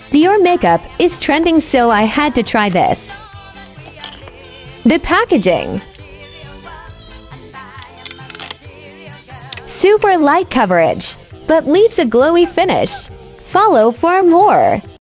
Dior makeup is trending, so I had to try this. The packaging. Super light coverage, but leaves a glowy finish. Follow for more.